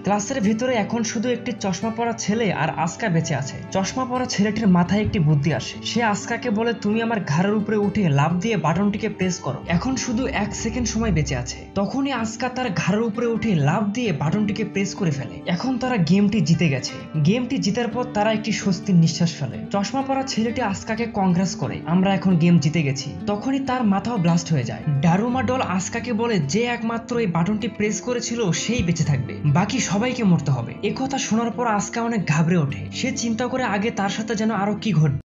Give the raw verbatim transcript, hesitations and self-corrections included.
ক্লাসের ভিতরে এখন শুধু একটি চশমা পরা ছেলে আর আস্কা বেঁচে আছে। চশমা পরা ছেলেটির মাথায় একটি বুদ্ধি আসে। সে আস্কাকে বলে, তুমি আমার ঘাড়ের উপরে উঠে লাফ দিয়ে বাটনটিকে প্রেস করো। এখন শুধু এক সেকেন্ড সময় বেঁচে আছে। তখনই আস্কা তার ঘাড়ের উপরে উঠে লাফ দিয়ে বাটনটিকে প্রেস করে ফেলে। এখন তারা গেমটি জিতে গেছে। গেমটি জিতার পর তারা একটি স্বস্তির নিঃশ্বাস ফেলে। চশমা পরা ছেলেটি আস্কাকে কংগ্রেস করে, আমরা এখন গেম জিতে গেছি। তখনই তার মাথাও ব্লাস্ট হয়ে যায়। ডারুমা ডল আস্কাকে বলে, যে একমাত্র এই বাটনটি প্রেস করেছিল সেই বেঁচে থাকবে, বাকি সবাইকে মরতে হবে। একথা শোনার পর আস্কা অনেক ঘাবড়ে ওঠে। সে চিন্তা করে আগে তার সাথে যেন আরো কি ঘটবে।